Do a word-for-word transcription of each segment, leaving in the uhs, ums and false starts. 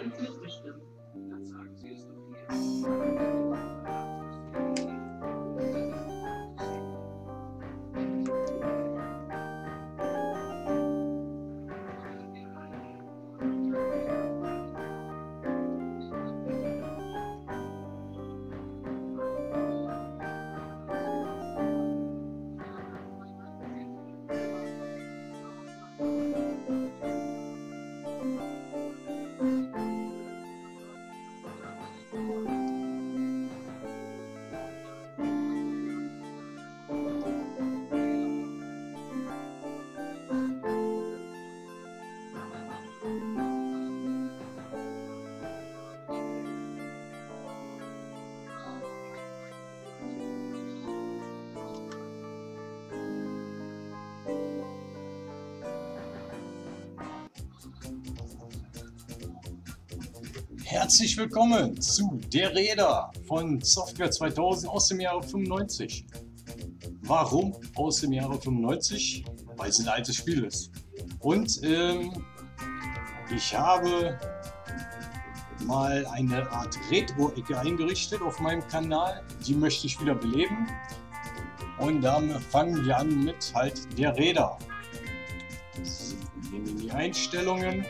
Herzlich willkommen zu Der Räder von Software zweitausend aus dem Jahre fünfundneunzig. Warum aus dem Jahre fünfundneunzig? Weil es ein altes Spiel ist. Und ähm, ich habe mal eine Art Retro-Ecke eingerichtet auf meinem Kanal. Die möchte ich wieder beleben. Und dann fangen wir an mit halt Der Räder. So, gehen in die Einstellungen.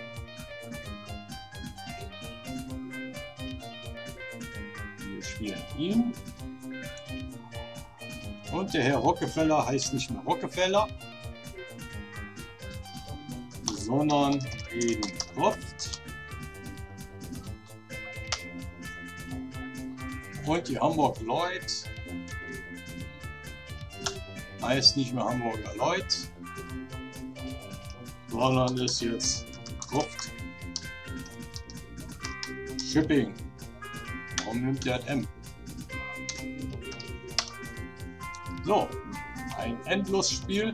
Wir spielen ihn. Und der Herr Rockefeller heißt nicht mehr Rockefeller, sondern Eden Croft. Und die Hamburg Lloyd heißt nicht mehr Hamburger Lloyd, sondern ist jetzt Croft Shipping. Warum nimmt der M? So, ein Endlosspiel.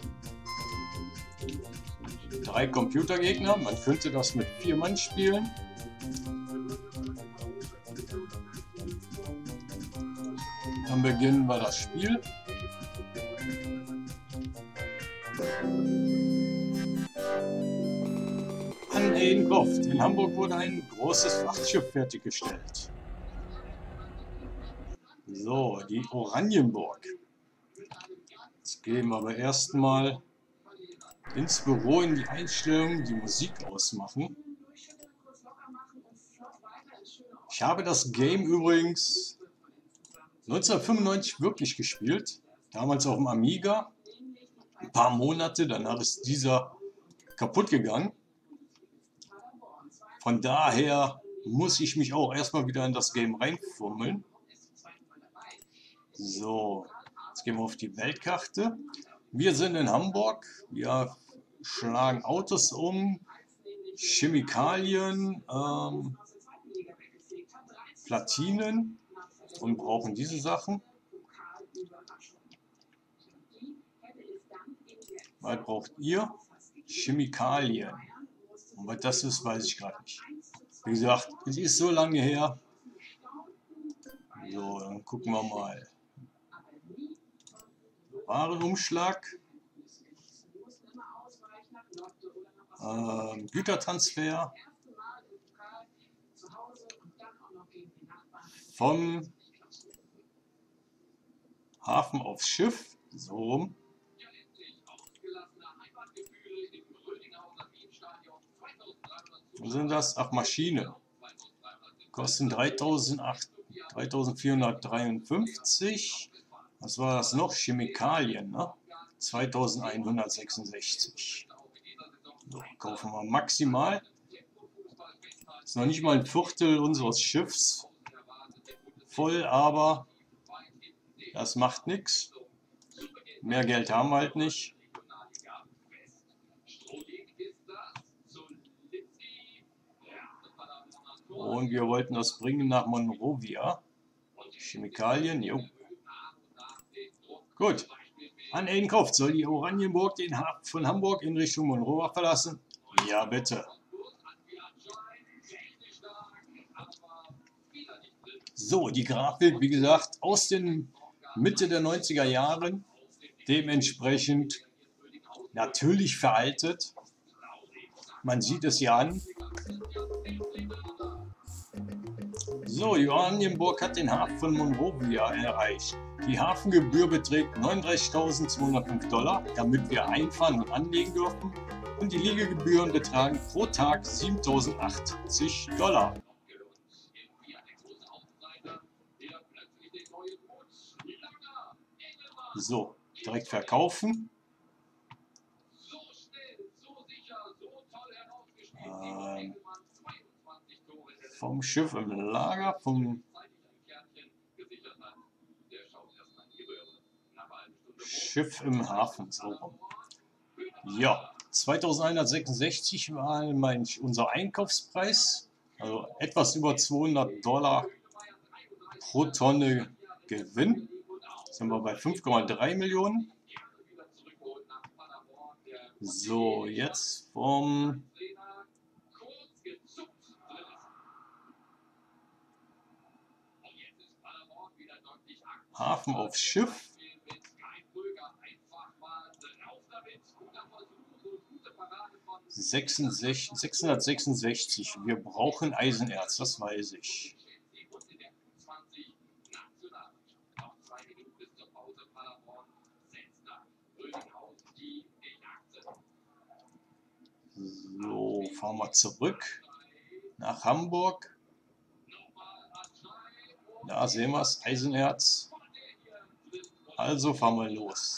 Drei Computergegner. Man könnte das mit vier Mann spielen. Dann beginnen wir das Spiel. An Eden Croft. In Hamburg wurde ein großes Frachtschiff fertiggestellt. So, die Oranienburg. Jetzt gehen wir aber erstmal ins Büro in die Einstellungen, die Musik ausmachen. Ich habe das Game übrigens neunzehnhundertfünfundneunzig wirklich gespielt. Damals auf dem Amiga. Ein paar Monate, danach ist dieser kaputt gegangen. Von daher muss ich mich auch erstmal wieder in das Game reinfummeln. So, jetzt gehen wir auf die Weltkarte. Wir sind in Hamburg. Wir schlagen Autos um, Chemikalien, ähm, Platinen und brauchen diese Sachen. Was braucht ihr? Chemikalien. Und was das ist, weiß ich gerade nicht. Wie gesagt, es ist so lange her. So, dann gucken wir mal. Warenumschlag, ähm, Gütertransfer vom Hafen aufs Schiff, so rum. Wo sind das? Ach, Maschine. Kosten dreitausendvierhundertdreiundfünfzig. Was war das noch? Chemikalien, ne? zweitausendeinhundertsechsundsechzig. So, kaufen wir maximal. Das ist noch nicht mal ein Viertel unseres Schiffs voll, aber das macht nichts. Mehr Geld haben wir halt nicht. Und wir wollten das bringen nach Monrovia. Chemikalien, jo. Gut, an Eden Croft soll die Oranienburg den Hafen von Hamburg in Richtung Monrovia verlassen? Ja, bitte. So, die Grafik, wie gesagt, aus den Mitte der neunziger Jahren, dementsprechend natürlich veraltet. Man sieht es ja an. So, die Oranienburg hat den Hafen von Monrovia erreicht. Die Hafengebühr beträgt neununddreißigtausendzweihundertfünf Dollar, damit wir einfahren und anlegen dürfen. Und die Liegegebühren betragen pro Tag siebentausendachtzig Dollar. So, direkt verkaufen. Ähm, vom Schiff im Lager, vom Schiff im Hafen. So. Ja, zweitausendeinhundertsechsundsechzig war mein, unser Einkaufspreis, also etwas über zweihundert Dollar pro Tonne Gewinn. Jetzt sind wir bei fünf Komma drei Millionen. So, jetzt vom Hafen aufs Schiff. sechshundertsechsundsechzig. Wir brauchen Eisenerz, das weiß ich. So, fahren wir zurück nach Hamburg. Da sehen wir es, Eisenerz. Also fahren wir los.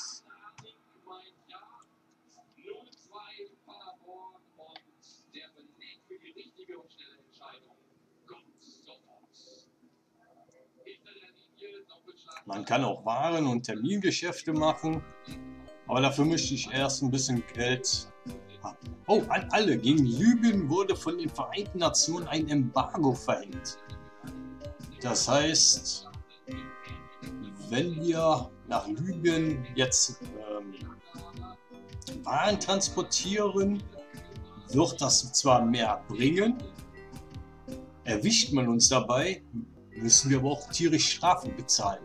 Man kann auch Waren- und Termingeschäfte machen, aber dafür möchte ich erst ein bisschen Geld haben. Oh, an alle! Gegen Libyen wurde von den Vereinten Nationen ein Embargo verhängt. Das heißt, wenn wir nach Libyen jetzt ähm, Waren transportieren, wird das zwar mehr bringen, erwischt man uns dabei, müssen wir aber auch tierisch Strafen bezahlen.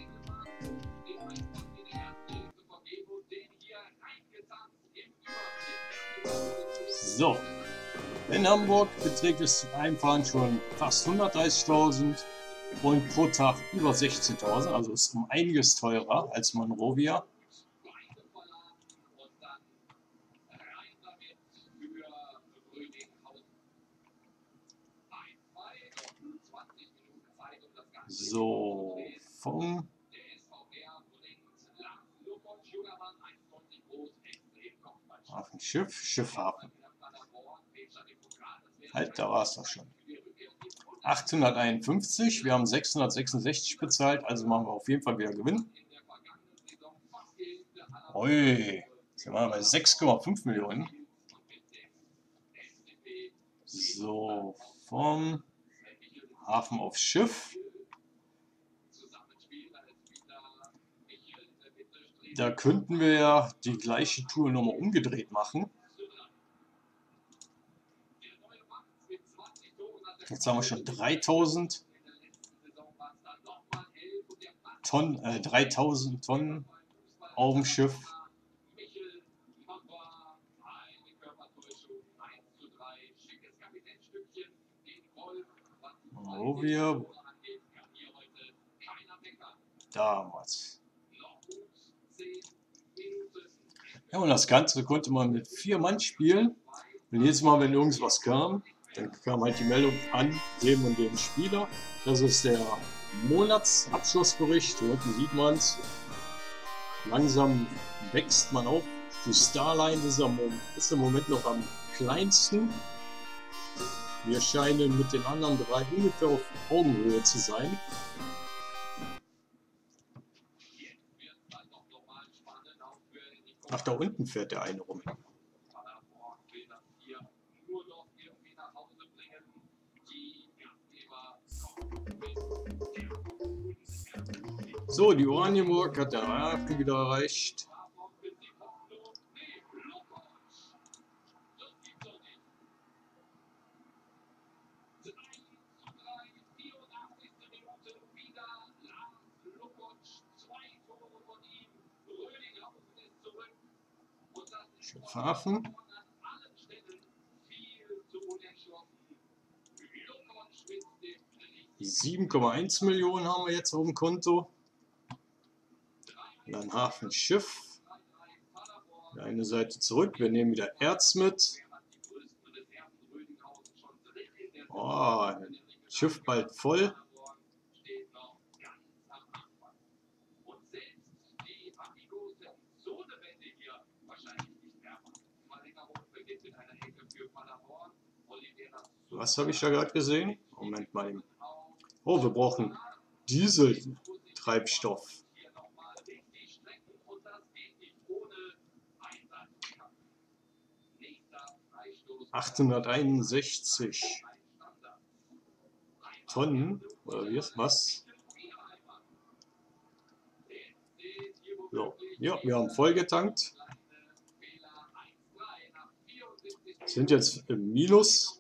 So, in Hamburg beträgt es zum Einfahren schon fast hundertdreißigtausend und pro Tag über sechzehntausend, also ist um einiges teurer als Monrovia. So, vom Hafenschiff, Schiffhafen. Halt, da war es doch schon. achthunderteinundfünfzig, wir haben sechshundertsechsundsechzig bezahlt, also machen wir auf jeden Fall wieder Gewinn. Ui, sind wir bei sechs Komma fünf Millionen. So, vom Hafen aufs Schiff. Da könnten wir ja die gleiche Tour nochmal umgedreht machen. Jetzt haben wir schon dreitausend Tonnen, äh, dreitausend Tonnen auf dem Schiff. Wo wir damals. Ja, und das Ganze konnte man mit vier Mann spielen. Und jedes Mal, wenn irgendwas kam, dann kam halt die Meldung an dem und dem Spieler. Das ist der Monatsabschlussbericht. Hier unten sieht man es. Langsam wächst man auf. Die Starline ist, am, ist im Moment noch am kleinsten. Wir scheinen mit den anderen drei ungefähr auf Augenhöhe zu sein. Ach, da unten fährt der eine rum. So, die Oranienburg hat der Hafen wieder erreicht. Schiffhafen. sieben Komma eins Millionen haben wir jetzt auf dem Konto. Dann Hafen Schiff. Eine Seite zurück. Wir nehmen wieder Erz mit. Oh, Schiff bald voll. Was habe ich da gerade gesehen? Moment mal eben. Oh, wir brauchen Dieseltreibstoff. achthunderteinundsechzig Tonnen, oder wie ist was? So, ja, wir haben voll getankt. Sind jetzt im Minus.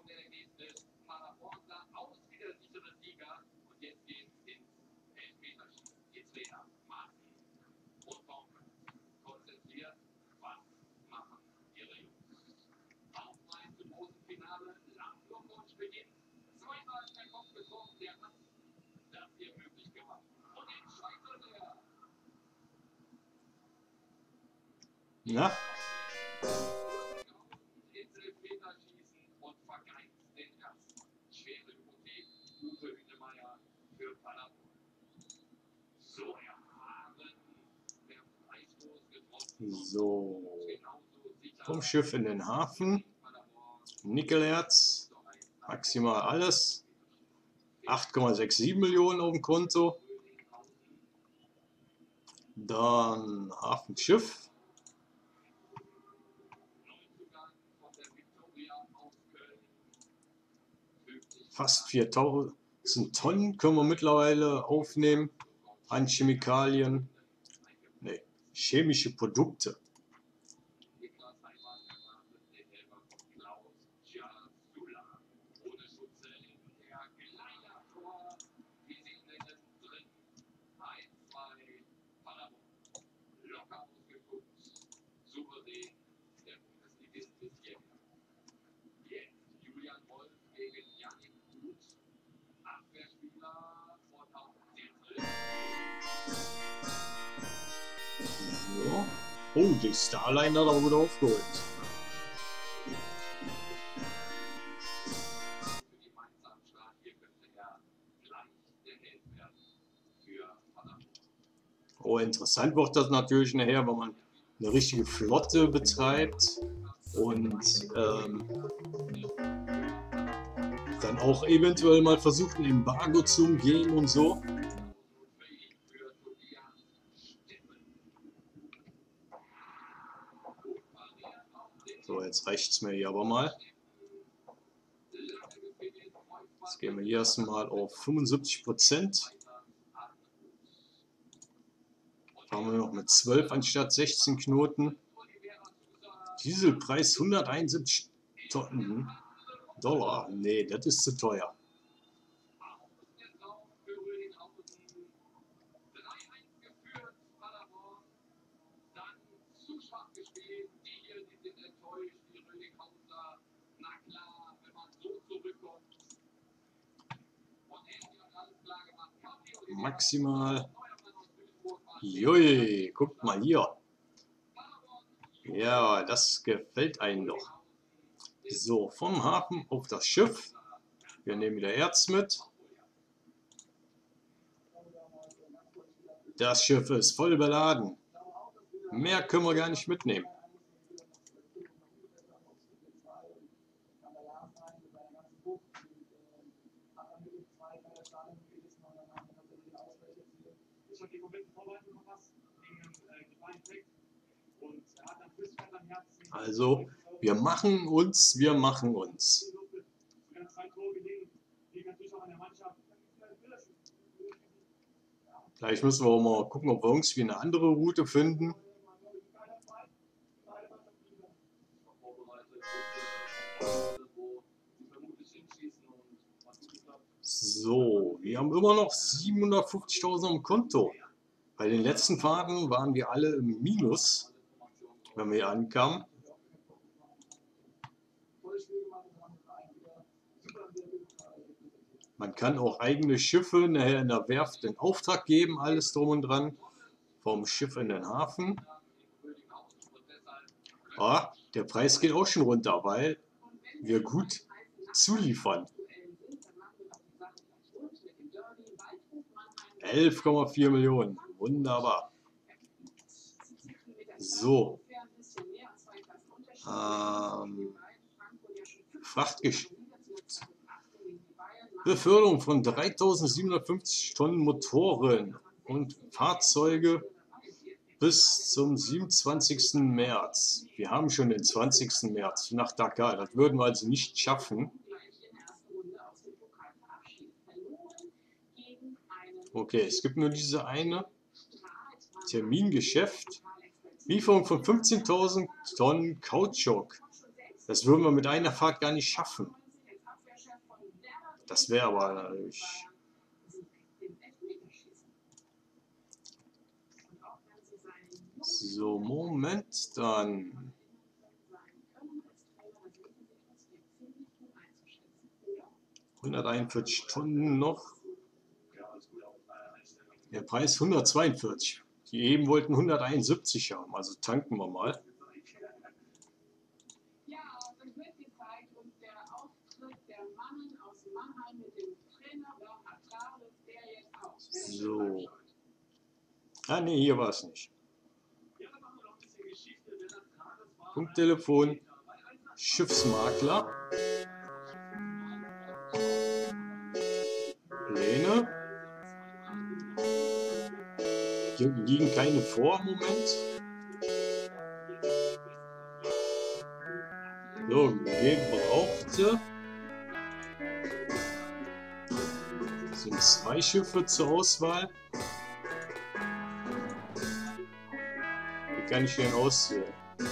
Na? So, vom Schiff in den Hafen, Nickelerz, maximal alles, acht Komma siebenundsechzig Millionen auf dem Konto, dann Hafenschiff, fast viertausend Tonnen können wir mittlerweile aufnehmen an Chemikalien. Nee, chemische Produkte. So. Oh, die Starliner da wurde aufgeholt. Oh, interessant wird das natürlich nachher, wenn man eine richtige Flotte betreibt und ähm, dann auch eventuell mal versucht, ein Embargo zu umgehen und so. So, jetzt reicht es mir hier aber mal. Jetzt gehen wir hier erstmal auf fünfundsiebzig Prozent. Fahren wir noch mit zwölf anstatt sechzehn Knoten. Dieselpreis hunderteinundsiebzig Tonnen Dollar. Nee, das ist zu teuer. Maximal. Jui, guckt mal hier. Ja, das gefällt einem doch. So, vom Hafen auf das Schiff. Wir nehmen wieder Erz mit. Das Schiff ist voll beladen. Mehr können wir gar nicht mitnehmen. Also, wir machen uns, wir machen uns. Gleich müssen wir auch mal gucken, ob wir irgendwie eine andere Route finden. So, wir haben immer noch siebenhundertfünfzigtausend am Konto. Bei den letzten Fahrten waren wir alle im Minus, wenn wir hier ankamen. Man kann auch eigene Schiffe nachher in der Werft in Auftrag geben, alles drum und dran. Vom Schiff in den Hafen. Ah, der Preis geht auch schon runter, weil wir gut zuliefern. elf Komma vier Millionen. Wunderbar. So. Ähm, Frachtgesch Beförderung von dreitausendsiebenhundertfünfzig Tonnen Motoren und Fahrzeuge bis zum siebenundzwanzigsten März. Wir haben schon den zwanzigsten März nach Dakar. Das würden wir also nicht schaffen. Okay, es gibt nur diese eine Termingeschäft. Lieferung von fünfzehntausend Tonnen Kautschuk. Das würden wir mit einer Fahrt gar nicht schaffen. Das wäre aber natürlich... So, Moment, dann... hunderteinundvierzig Tonnen noch. Der Preis hundertzweiundvierzig. Die eben wollten hunderteinundsiebzig haben, also tanken wir mal. So. Ah ne, hier war es nicht. Punkttelefon, Schiffsmakler, Pläne. Hier liegen keine vor im Moment. So, Gebrauchte. Es sind zwei Schiffe zur Auswahl. Wie kann ich denn auswählen?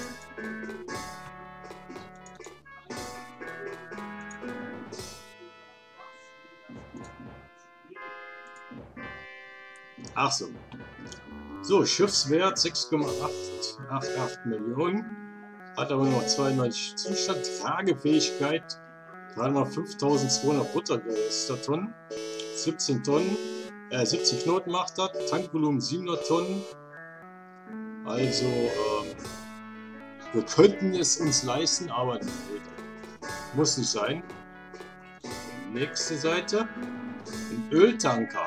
Ach so. So, Schiffswert sechs Komma achtundachtzig Millionen. Hat aber nur noch zweiundneunzig Zustand. Tragefähigkeit dreihundertfünftausendzweihundert Buttergeröster-Tonnen. siebzehn Tonnen. Äh, siebzig Knoten macht das. Tankvolumen siebenhundert Tonnen. Also, ähm, wir könnten es uns leisten, aber nee, muss nicht sein. Nächste Seite. Ein Öltanker.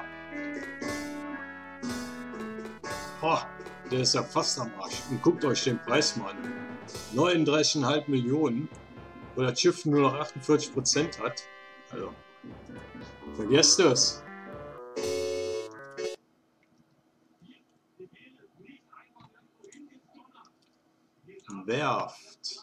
Oh, der ist ja fast am Arsch. Und guckt euch den Preis mal an. neununddreißig Komma fünf Millionen, wo das Schiff nur noch achtundvierzig Prozent hat. Also, vergesst es. Werft.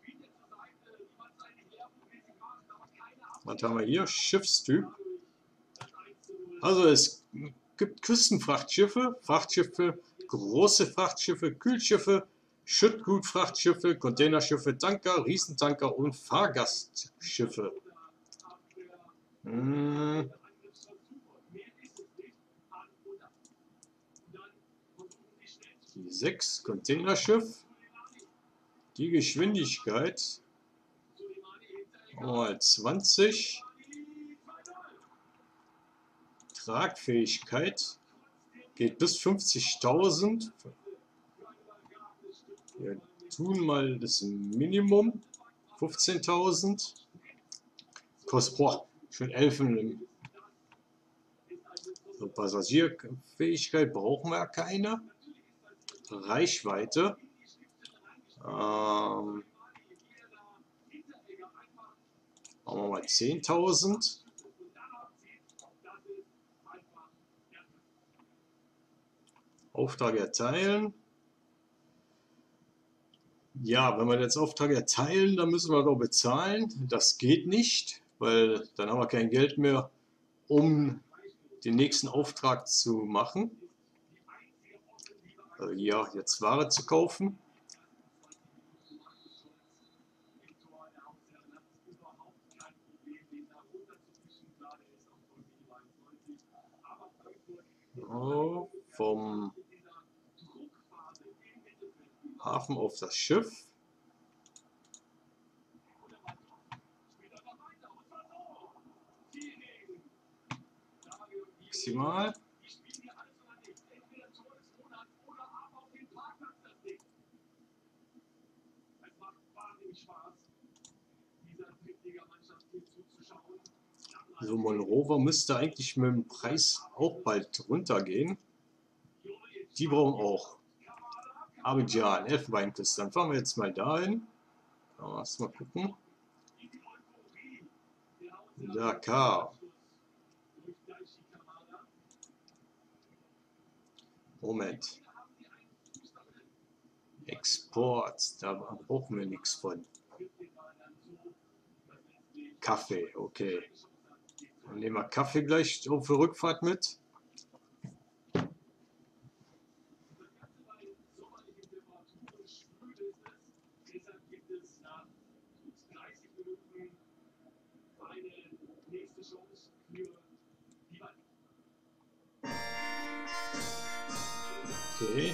Was haben wir hier? Schiffstyp. Also es gibt Küstenfrachtschiffe, Frachtschiffe, große Frachtschiffe, Kühlschiffe, Schüttgutfrachtschiffe, Containerschiffe, Tanker, Riesentanker und Fahrgastschiffe. Hm. Die sechs Containerschiff. Die Geschwindigkeit. Mal zwanzig. Tragfähigkeit geht bis fünfzigtausend. Wir tun mal das Minimum. fünfzehntausend. Kostet boah, schon elf. So, Passagierfähigkeit brauchen wir keine. Reichweite. Ähm, machen wir mal zehntausend. Auftrag erteilen. Ja, wenn wir jetzt Auftrag erteilen, dann müssen wir doch bezahlen. Das geht nicht, weil dann haben wir kein Geld mehr, um den nächsten Auftrag zu machen. Also ja, jetzt Ware zu kaufen. So, vom Hafen auf das Schiff. maximal. So, Monrover müsste eigentlich mit dem Preis auch bald runtergehen. Die brauchen auch Abidjan, Elfenbeinküste. Dann fahren wir jetzt mal dahin. Lass mal gucken. Dakar. Moment. Export, da brauchen wir nichts von. Kaffee, okay. Dann nehmen wir Kaffee gleich auf der Rückfahrt mit. Okay.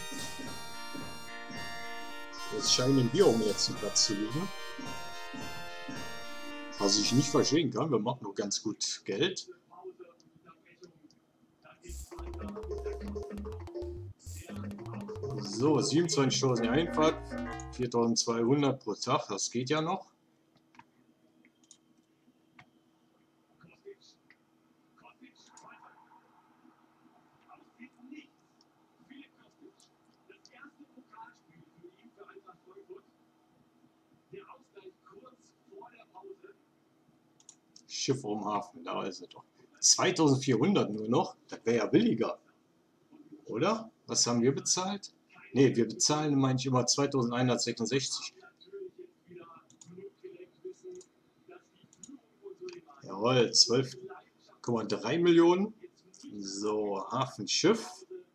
Jetzt scheinen wir um jetzt einen Platz zu liegen. Was ich nicht verstehen kann, wir machen nur ganz gut Geld. So, siebenundzwanzigtausend Einfahrt, viertausendzweihundert pro Tag, das geht ja noch. Schiff um Hafen, da ist er doch. zweitausendvierhundert nur noch, das wäre ja billiger. Oder? Was haben wir bezahlt? Ne, wir bezahlen, meine ich, immer zweitausendeinhundertsechsundsechzig. Jawohl, zwölf Komma drei Millionen. So, Hafenschiff.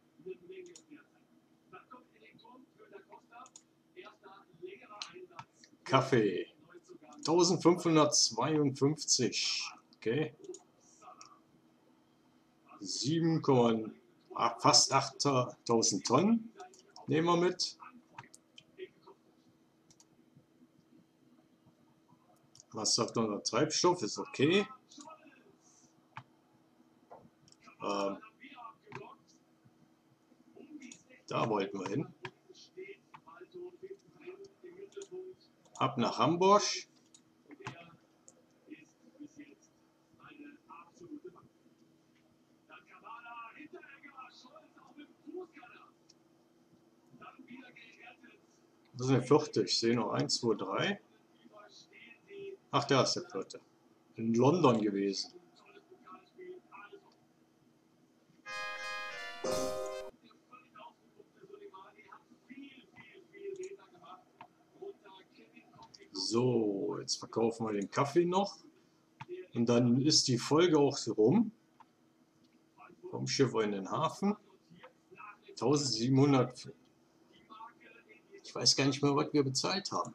Kaffee. eintausendfünfhundertzweiundfünfzig. Okay. sieben, fast achttausend Tonnen nehmen wir mit. Was sagt unser Treibstoff? Ist okay. Ähm, da wollten wir hin. Ab nach Hamburg. Das ist eine vierte. Ich sehe noch eins, zwei, drei. Ach, da ist der vierte. In London gewesen. So, jetzt verkaufen wir den Kaffee noch. Und dann ist die Folge auch so rum. Vom Schiff in den Hafen. eintausendsiebenhundert. Ich weiß gar nicht mehr, was wir bezahlt haben.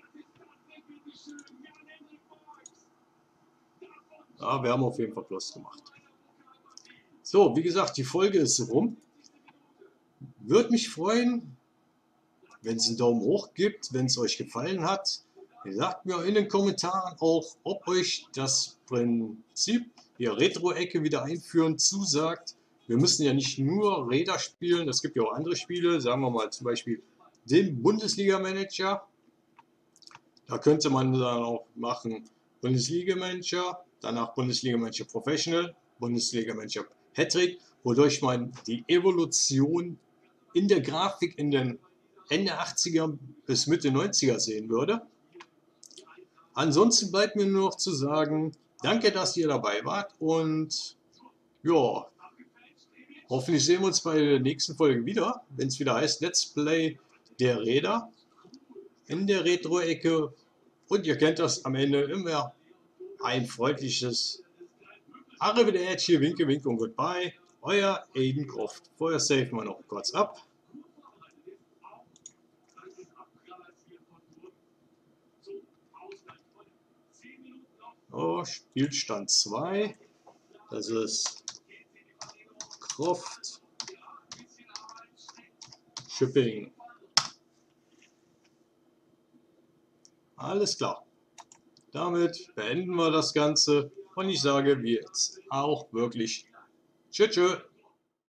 Ja, wir haben auf jeden Fall Plus gemacht. So, wie gesagt, die Folge ist rum. Würde mich freuen, wenn es einen Daumen hoch gibt, wenn es euch gefallen hat. Sagt mir in den Kommentaren auch, ob euch das Prinzip der Retro-Ecke wieder einführen zusagt. Wir müssen ja nicht nur Räder spielen, es gibt ja auch andere Spiele, sagen wir mal zum Beispiel den Bundesliga-Manager. Da könnte man dann auch machen Bundesliga-Manager, danach Bundesliga-Manager Professional, Bundesliga-Manager Hattrick, wodurch man die Evolution in der Grafik in den Ende achtziger bis Mitte neunziger sehen würde. Ansonsten bleibt mir nur noch zu sagen, danke, dass ihr dabei wart und ja, hoffentlich sehen wir uns bei der nächsten Folge wieder, wenn es wieder heißt Let's Play der Räder in der Retro-Ecke und ihr kennt das am Ende immer ein freundliches Arrivederci, Winke, Winke und Goodbye, euer Aiden Croft. Vorher safen wir noch kurz ab. Oh, Spielstand zwei, das ist Croft Shipping. Alles klar. Damit beenden wir das Ganze und ich sage, wie jetzt auch wirklich Tschüss, tschüss.